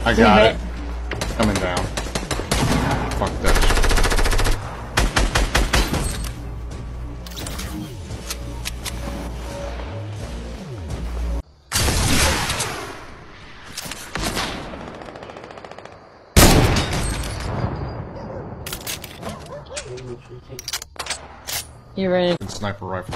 I got it. Coming down. Fuck that shit. You ready? Sniper rifle.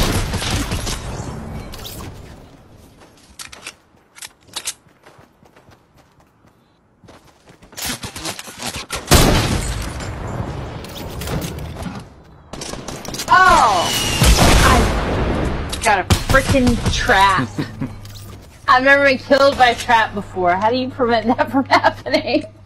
Oh! I got a freaking trap. I've never been killed by a trap before. How do you prevent that from happening?